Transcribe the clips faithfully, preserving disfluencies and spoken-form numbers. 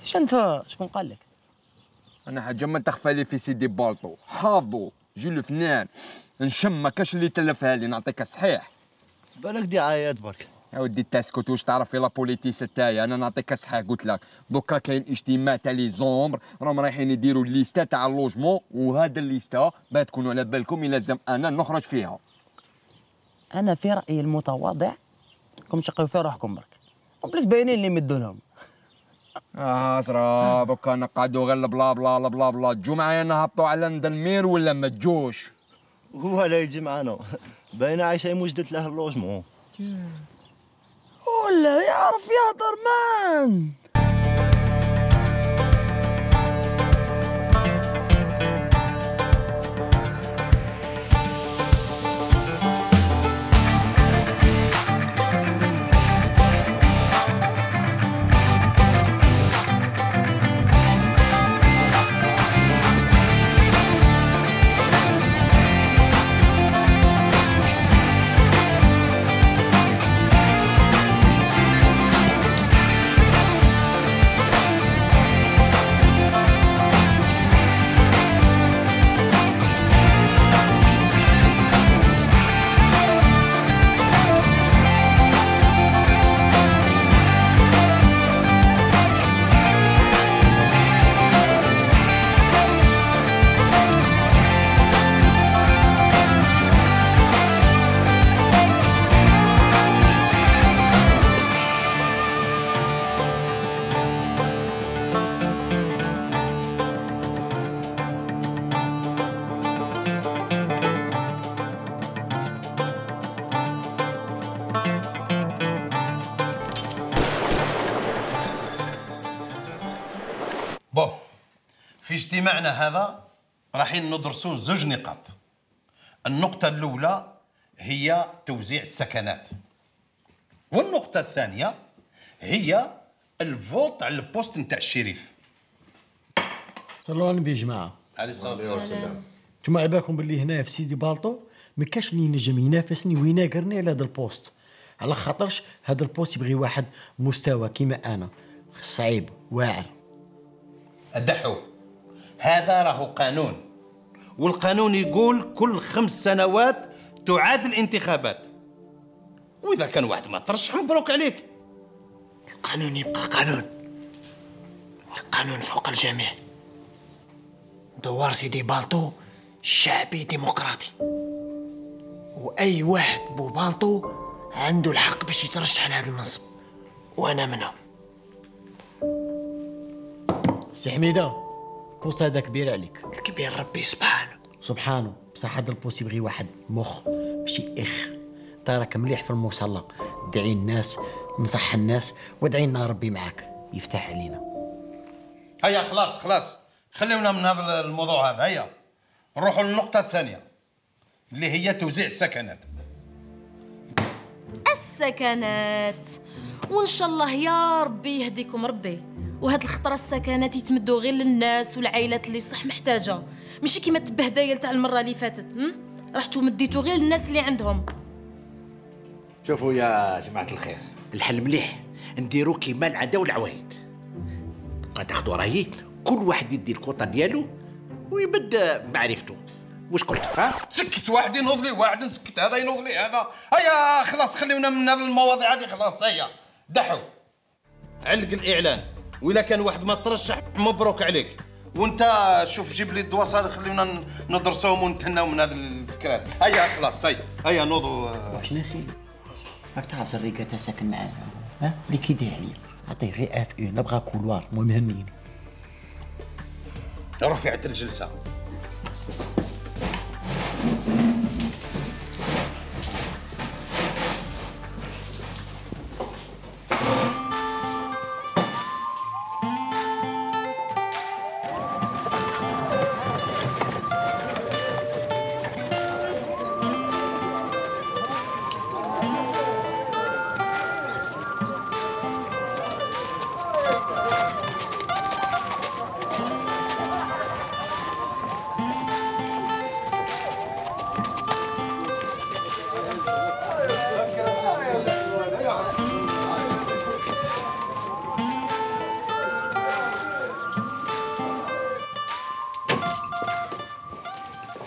اش انت شكون قال لك؟ انا حاجه ما تخفى لي في سيدي بالطو، حافظو جي الفنان نشم ما كاش اللي تلفها لي نعطيك صحيح. بالك دعايات برك. يا ودي تاسكت واش تعرف في لابوليتيس تاعي، انا نعطيك صحيح قلت لك دوكا كاين اجتماع تاع لي زومبر راهم رايحين يديروا الليسته تاع اللوجمون، وهذا الليسته باه تكونوا على بالكم يلزم انا نخرج فيها. انا في رايي المتواضع راكم تشقيو في روحكم برك، وبليس باينين اللي مدوا لهم. اه صرا دوكا نقعدوا غير بلا بلا بلا بلا، تجو معايا نهبطوا على ندلمير ولا ما تجوش؟ هو لا يجي معنا، باينه عايشه موجدت له اللوجمون. ولا يعرف يهضر مان. بون، في اجتماعنا هذا رايحين ندرسوا زوج نقاط. النقطة الأولى هي توزيع السكنات، والنقطة الثانية هي الفوت على البوست نتاع الشريف. صلوا على النبي يا جماعة. عليه الصلاة والسلام. انتم على بالكم باللي هنا في سيدي بالطو ما كاش اللي ينجم ينافسني ويناقرني على هذا البوست، على خاطرش هذا البوست يبغي واحد مستوى كيما أنا، صعيب واعر. الدحو، هذا راهو قانون، والقانون يقول كل خمس سنوات تعاد الانتخابات، واذا كان واحد ما ترشح مبروك عليك. القانون يبقى قانون، والقانون فوق الجميع. دوار سيدي بالطو شعبي ديمقراطي، واي واحد بو بالطو عنده الحق باش يترشح لهذا المنصب، وانا منهم. سي حميده، بوست هذا كبير عليك. الكبير ربي سبحانه سبحانه، بصح هذا البوست يبغي واحد مخ ماشي اخ. انت راك مليح في المصلى، دعي الناس، نصح الناس، وادعي لنا ربي معاك يفتح علينا. هيا خلاص خلاص، خلينا من هذا الموضوع هذا. هيا نروحوا للنقطة الثانية اللي هي توزيع السكنات. السكنات، وان شاء الله يا ربي يهديكم ربي. وهاد الخطره السكنات يتمدوا غير للناس والعائلات اللي صح محتاجه، ماشي كيما التبهدايل تاع المره اللي فاتت. رحتوا مديتوا غير للناس اللي عندهم. شوفوا يا جماعه الخير، الحل مليح نديروا كيما العدا والعوايد. بقى تاخذوا رايي، كل واحد يدي الكوطه ديالو ويبدا معرفته. واش قلت؟ ها؟ سكت، واحد ينوض لي واحد، نسكت هذا ينوض لي هذا. هيا خلاص خليونا من هذه المواضيع هذه خلاص. هيا دحو علق الاعلان، وإلا كان واحد ما ترشح مبروك عليك. وانت شوف جيب لي الدواسه خلينا ندرسوهم ونتهناو من هذه الفكرات. هيا خلاص هيا هيا نوضوا. واش ناسي؟ راك تعرف زريقه تا ساكن معاه، ها اللي كيدير عليا، عطيه غير اف اون، نبغى كولوار المهم همين. رفعت الجلسه.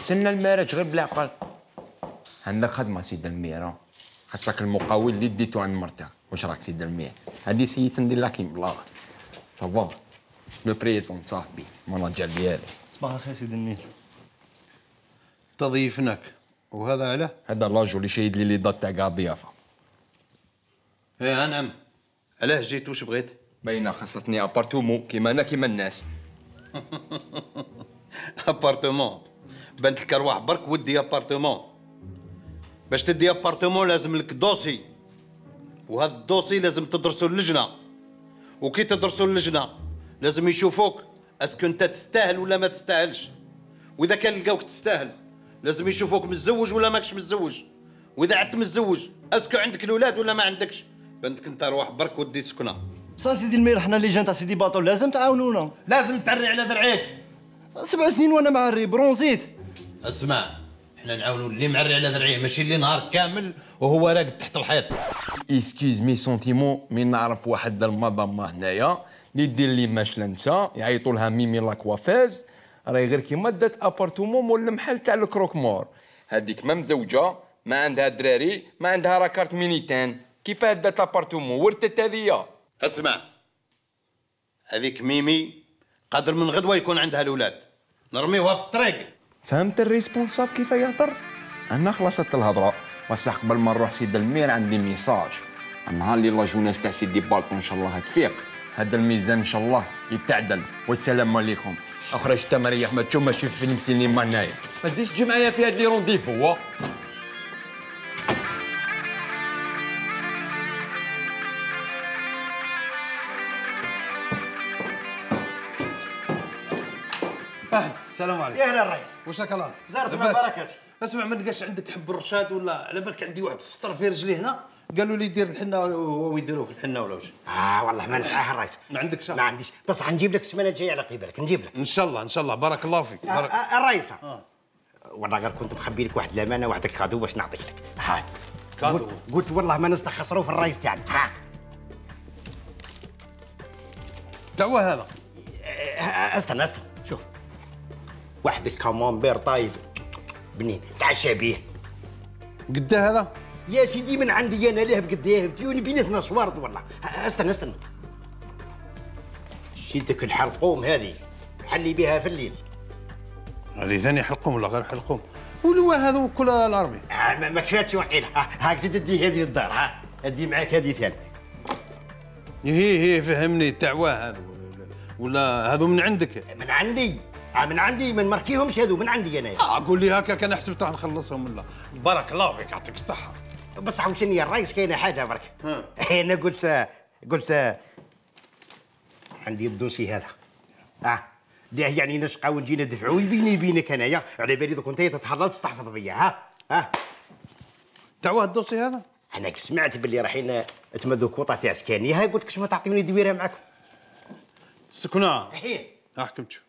سنة المراج غير بالعقل. عندك خدمة سيد المير، خاصك المقاول اللي ديتو عند مرتك. واش راك سيد المير؟ هادي سيت ندير لك بلا صافا. لو بريزون صاحبي المناجر ديالي. صباح الخير سيد المير. تضيفناك وهذا علاه؟ هذا الراجل اللي شايد لي لي دات تاع كاع الضيافة. ايه نعم. علاه جيت واش بغيت؟ باينة خاصتني ابارتومون كيما انا كيما الناس. ابارتمون بنت لك ارواح برك ودي ابارتمون. باش تدي ابارتمون لازم لك دوسي، وهذا الدوسي لازم تدرسوا اللجنه، وكي تدرسوا اللجنه لازم يشوفوك اسكو انت تستاهل ولا ما تستاهلش، واذا كان لقاوك تستاهل لازم يشوفوك متزوج ولا ماكش متزوج، واذا عدت متزوج اسكو عندك الاولاد ولا ما عندكش. بنتك انت ارواح برك ودي سكنه. صار سيدي المير حنا اللي جان تاع سيدي باطل لازم تعاونونا. لازم تعري على ذرعيك. سبع سنين وانا معري برونزيت. اسمع، احنا نعاونوا اللي معري على ذرعيه، ماشي اللي نهار كامل وهو راقد تحت الحيط. اسكيز مي سونتيمون، مي نعرف واحد المدام هنايا اللي دير لي ماشلنسا يعيطوا لها ميمي لا كوافاز، راهي غير كيما دات ابارتومون مول المحل تاع الكروكمور. هذيك ما مزوجه، ما عندها دراري، ما عندها راه كارت مينيتان، كيفاه دات ابارتومون ورثت هذيا؟ اسمع، هذيك ميمي قادر من غدوه يكون عندها الاولاد، نرميوها في الطريق. فهمت الريسبونساب كيف يهضر؟ انا خلصت الهضره، بصح قبل ما نروح سيد المير عندي ميساج. النهار اللي لا جوناس تاع سيدي بالطو ان شاء الله تفيق، هذا الميزان ان شاء الله يتعدل. والسلام عليكم. اخرج انت مريح، ما تشوف ماشي في فيلم سينما هنايا، ما تزيدش تجي معايا في هاد لي رونديفو. اهلا، السلام عليكم. يا هلا الرئيس. وشاك الله؟ زارت من لاباس؟ بركاتي. اسمع، ما نلقاش عندك حب الرشاد ولا على بالك عندي واحد السطر في رجلي هنا قالوا لي دير الحنه ويديروه في الحنه ولا واش؟ اه والله ما نسعاها الرئيس. ما عندكش؟ ما عنديش، بس حنجيب لك السمانه الجايه على قبالك، نجيب لك ان شاء الله ان شاء الله. بارك الله فيك. بارك. آه آه الرئيس. آه. والله غير كنت مخبي لك واحد الامانه، واحد الكادو باش نعطيه لك. ها كادو؟ قلت, قلت والله ما نستخسروا في الرئيس تاعنا. ها دعوه هذا. آه استنى استنى شوف، واحد الكامامبير طايب بنين تعشى بيه. قداه هذا؟ يا سيدي من عندي انا ليه بقديه، ديوني بيناتنا صوارد والله. استنى استنى، شيتك الحلقوم هذه حلي بها في الليل. هذه ثاني حلقوم ولا غير حلقوم؟ ولو هذا كل العربي. آه ما, ما كفاتش وحيله. آه هاك زيد ادي هذه الدار. ها ادي معاك هذه ثاني. هي هي فهمني التعواه هذا ولا هذو من عندك؟ من عندي. آه من عندي، ما نماركيهمش هذو، من عندي انا. اه قول لي هكا، كان حسبت راح نخلصهم ولا. بارك الله فيك، يعطيك الصحة. بس عاوشني يا الرئيس، كاينه حاجه برك. انا قلت قلت عندي الدوسي هذا. اه ليه يعني نشقى ونجي ندفعوا بيني وبينك انايا، على بالي دوك انت تتهرى وتستحفظ بيا. ها ها تعواه الدوسي هذا؟ انا سمعت باللي رايحين تمدوا كوطه تاع سكاني، ها قلت كش ما تعطيوني دويره معاكم. سكنة. هي احكمت.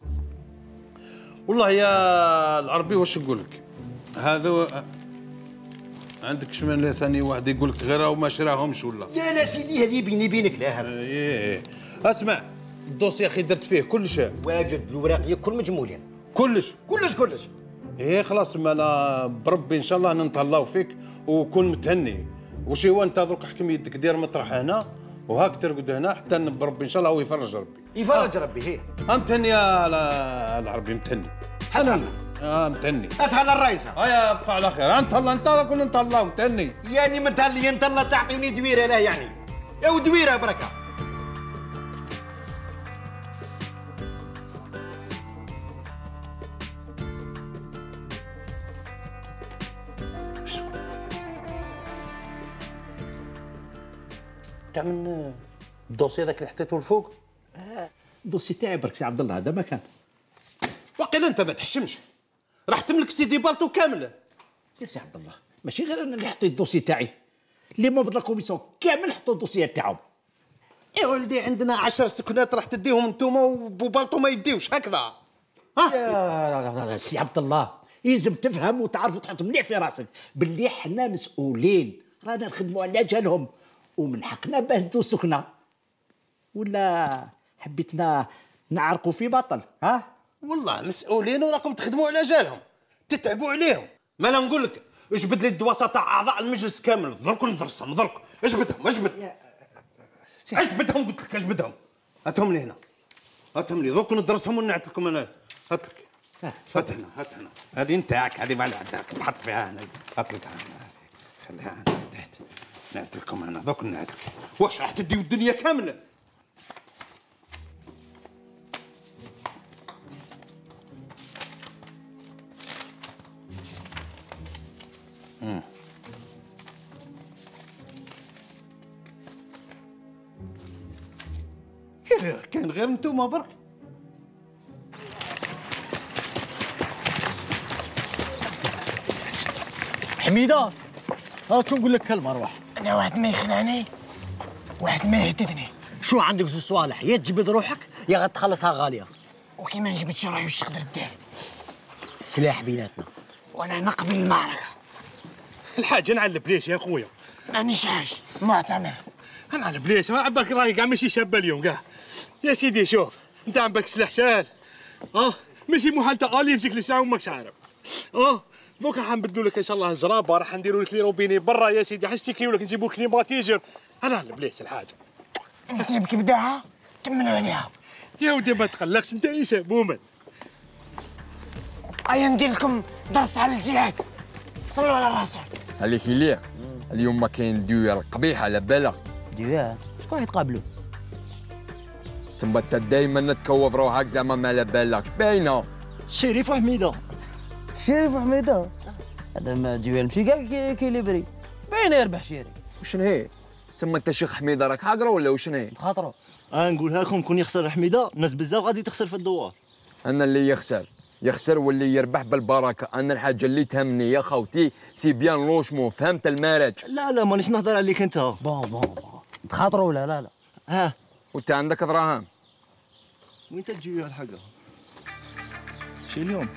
والله يا العربي واش نقول لك، هذا عندك شمال ثاني واحد يقول لك غير وما شراهمش ولا؟ لا لا سيدي، هذه بيني بينك. لا هذا ايه اسمع، الدوسي يا اخي درت فيه كل شيء، واجد الوراق كل مجمولين، كلش كلش كلش. ايه خلاص، ما انا بربي ان شاء الله نتهلاو فيك وكون متهني. وش هو انت درك حكم يدك دير مطرح هنا وهاك ترقد هنا حتى بربي ان شاء الله هو يفرج ربي. يفرج ربي. هي متهني يا العربي، متهني. حنا اه متهني. اتهلا الرئيس. هيا بقى على خير. انت الله انت كل انت الله متهني. يعني متهلي انت الله تعطيني دويره. لا يعني يا ودويره بركه. كاع من الدوسي هذاك اللي حطيته لفوق؟ آه الدوسي تاعي برك سي عبد الله، هذا ما كان. وقيل انت ما تحشمش، راح تملك سيدي بالطو كامل. يا سي عبد الله ماشي غير انا اللي حطيت الدوسي تاعي، اللي مو بدل كوميسيون كامل حطوا الدوسيات تاعهم. يا ولدي عندنا عشر سكنات راح تديهم انتوما وبوبالطو ما يديوش هكذا. ها يا سي عبد الله لازم تفهم وتعرف وتحط مليح في راسك باللي حنا مسؤولين، رانا نخدموا على اجالهم ومن حقنا باه ندو سكنه. ولا حبيتنا نعرقوا في بطل؟ ها والله مسؤولين وراكم تخدموا على جالهم. تتعبوا عليهم. ما انا نقول لك اجبد لي الدواسه تاع اعضاء المجلس كامل، درك ندرسهم درك. اجبدهم اجبد اجبدهم قلت لك اجبدهم. هاتهم لي هنا، هاتهم لي درك ندرسهم ونعت لكم انا. هات لك هات هنا هات هنا. هذه نتاعك، هذه ما تحط فيها هنا. هات لك هنا، خليها هنا تحت. نعت لكم انا درك نعت لك. واش راح تديو الدنيا كامله؟ امم كان غير انتوما برك. حميده ها شو نقول لك كلمه روح. انا واحد ما يخلعني واحد ما يهددني. شو عندك زوج صوالح، يا تجبد روحك يا غتخلصها غاليه. وكي ما نجبدش روحي واش تقدر دير؟ السلاح بيناتنا وانا نقبل المعركه. الحاج انا على البليس يا خويا. مانيش عايش معتمر. انا على البليس ما عباك راهي كاع ماشي شابه اليوم كاع. يا سيدي شوف انت عندك سلاح سهل اه ماشي محال تالي يمسك لسان وماكش عارف اه دوك راح نبدلوا لك ان شاء الله زرابه، راح نديروا لك لي روبيني برا يا سيدي، حسي كي لك نجيبوا كليماتيزر. انا على البليس الحاجه نسيبك بداها كملوا عليها. يا ودي ما تقلقش انت ايش بومن. ايا ندير لكم درس على الجهاد. صلوا على الرسول. عليك ليه اليوم ما كاين ديوال قبيحه على بالك. ديوال شكون يتقابلوا؟ تما انت دايما تكوف روحك زعما ما على بالكش باينه. شريف وحميده. شريف وحميده هذا ما ديوال ماشي كاع كيليبري باين يربح شريف. وشن هي؟ تما انت شيخ حميده راك حاقره ولا وشن هي؟ خاطرو اه نقولها لكم كون يخسر حميده الناس بزاف غادي تخسر في الدوار. انا اللي يخسر يخسر واللي يربح بالبركه. انا الحاجه اللي تهمني يا خوتي سي بيان لوشمون، فهمت المارج؟ لا لا مانيش نهضر عليك انت. بون بون بون تخاطروا ولا لا لا؟ ها وانت عندك دراهم؟ وين تجي الحاجه؟ شي اليوم؟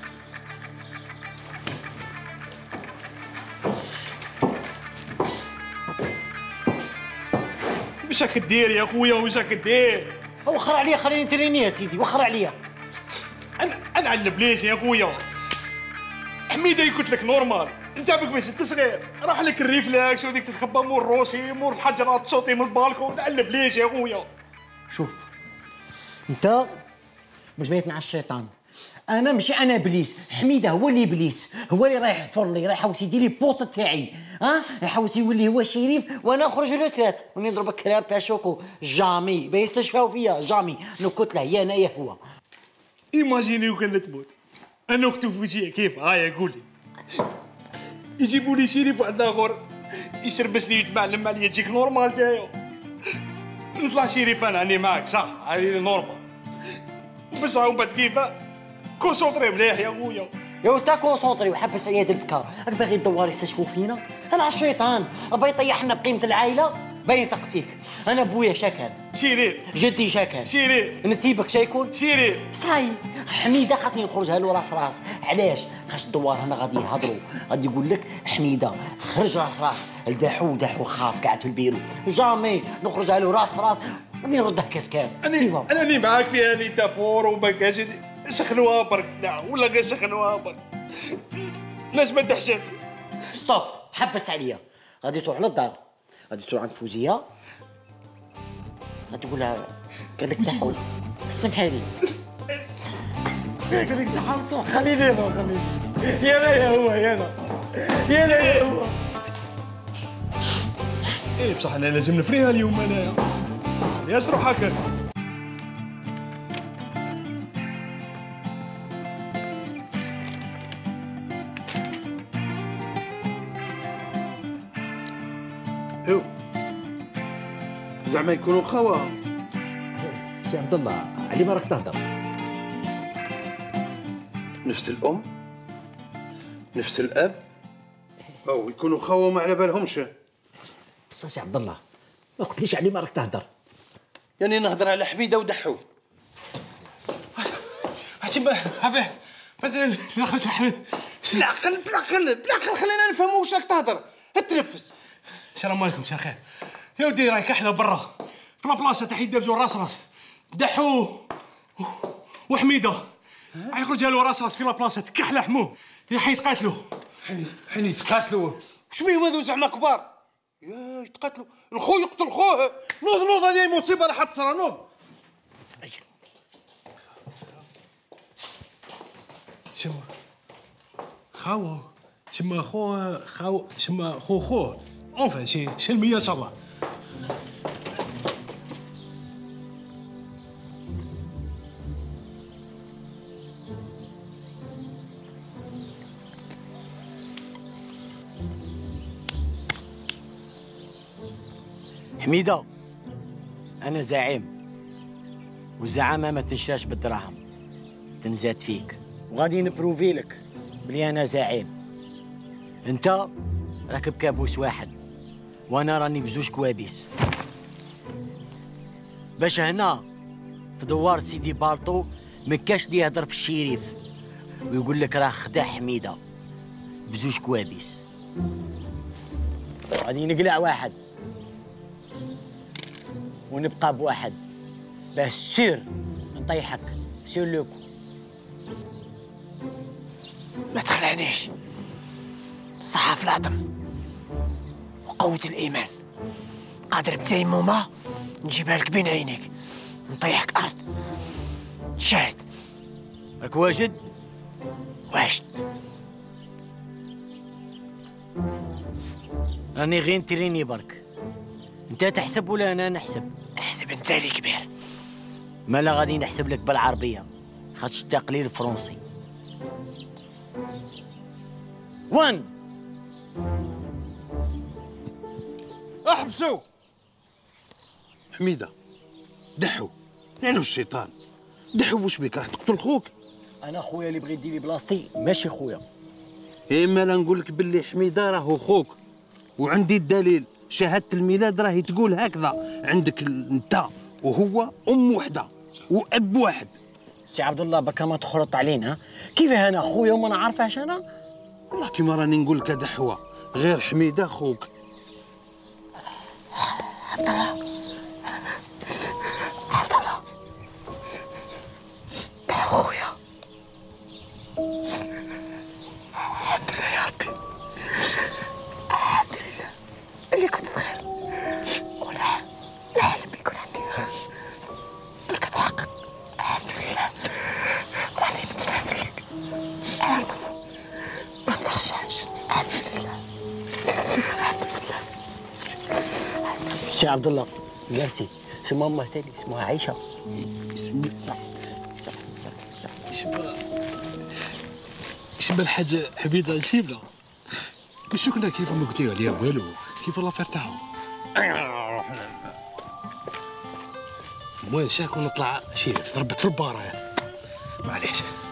واش راك دير يا خويا واش راك دير؟ وخر عليا خليني نتريني يا سيدي، وخر عليا. انا انا على البليس يا خويا. حميده اللي قلت لك نورمال، انت بك باش انت صغير راح لك الريفلاكس وديك تتخبى مور روسي مور الحجرات تصوتي من البالكون. على البليس يا خويا. شوف انت مش بيتنا على الشيطان. انا ماشي انا ابليس، حميده هو اللي ابليس، هو اللي رايح يحفر لي، رايح يحوس يدير لي بوست تاعي. ها يحوس يولي هو الشريف وانا نخرج روتريت وني نضرب كراب باشوكو. جامي بيستشفاو فيا جامي. نو كتله يا انا يا هو. ايماجيني وكان تموت انا اختو في وجهي كيف هايا قولي. يجيبوا لي شريف واحد اخر يشربس لي يتمعلم عليا تجيك نورمال تاعو. نطلع شريف انا راني معاك صح هاني نورمال. بس هاو بعد كيف كونسونطري مليح يا خويا. يا انت كونسونطري وحبس عليا دربكا. راك باغي الدوار يستشفوا فينا؟ انا على الشيطان بغا يطيحنا بقيمه العائله. باين سقسيك انا بويا شكل شريف جدي شكل شريف نسيبك شيكون شريف صاي. حميده خاصني نخرجها له راس راس. علاش؟ خاش الدوار هنا غادي يهضروا غادي يقول لك حميده خرج راس راس لدحو دحو خاف قاعد في البيرو. جامي نخرجها له راس في راس غادي نردها كاسكاف. انا انا اللي معاك في هذه تافور وما كاش سخنوها برك ولا غير سخنوها برك. الناس ما تحشم. ستوب حبس عليا. غادي تروح للدار غادي تروح عند فوزيه غادي تقول لها قال لك تحول سمحي لي قال لك تحول صح خليني انا خليني يا انا يا هو يا انا يا انا يا هو. ايه بصح انا لازم نفريها اليوم انايا. ياس روح هكاك. ايوا زعما يكونوا خوا. سي عبد الله علي ما راك تهضر. نفس الام نفس الاب او يكونوا خوا ما على بالهمش. بصح سي عبد الله ما قلتليش علي ما راك تهضر. يعني نهضر على حميده ودحو. عجيب هبه بدل ناخذ بالعقل بالعقل بالعقل خلينا نفهموا واش راك تهضر. تنفس. السلام عليكم مساء الخير. يا ودي رايك احنا برا في لابلاصه تاع يدبزوا راس راس دحو وحميده يخرج له راس راس في لابلاصه تكحله حموه يا حي يتقاتلوا. حين حين يتقاتلوا واش بيهم هذو زعما كبار؟ يا يتقاتلوا الخو يقتل خوه. نوض نوض هذه مصيبه راح تصرى. نوض. شو خاو شما خو خاو شما خو خو اونفان شي شلمية ان شاء الله. حميدة، أنا زعيم، والزعامة ما تنشاش بالدراهم، تنزاد فيك، وغادي نبروفي لك بلي أنا زعيم. أنت راكب كابوس واحد، وأنا راني بزوج كوابيس. باش هنا في دوار سيدي بالطو مكاش اللي يهضر في الشريف ويقول لك راه خدا حميدة بزوج كوابيس. غادي نقلع واحد ونبقى بواحد باه سير نطيحك سير لوكو. ما تخلعنيش، الصحة في العظم وقوة الإيمان، قادر بتيمومة نجيبها لك بين عينيك نطيحك أرض. شاهد راك واجد؟ واجد. راني غير نتريني برك. انت تحسب ولا انا نحسب؟ احسب انت اللي كبير. مالا غادي نحسب لك بالعربية خاطش انت قليل فرونسي. وان احبسوا حميده. دحو يعني الشيطان. دحو واش بيك راح تقتل خوك؟ انا خويا اللي بغى يدير لي بلاصتي ماشي خويا. اما لا نقول لك باللي حميده راهو خوك، وعندي الدليل. شهاده الميلاد راهي تقول هكذا. عندك انت وهو ام وحده واب واحد. سي عبد الله بكا ما تخرط علينا. كيف انا خويا وما نعرفهاش انا؟ والله كيما راني نقول لك دحوه غير حميده خوك. عبد الله عبد الله يا خويا. الحمد لله يا ربي، الحمد لله اللي كنت صغير ولا لا حلم يكون عندي درك تحقق. الحمد لله راني متنازل لك على المنصب ما نترشحش. الحمد لله الحمد لله. سي عبد الله ميرسي. اسمها امها تالي اسمها عايشه. اسمي صح صح صح صح. شبا شبا الحاجة حميدة نشيبنا. باش كنا كيف ما قلتي عليها والو، كيف الله تاعو. المهم شاكو نطلع شريف ضربت في البارة. معليش.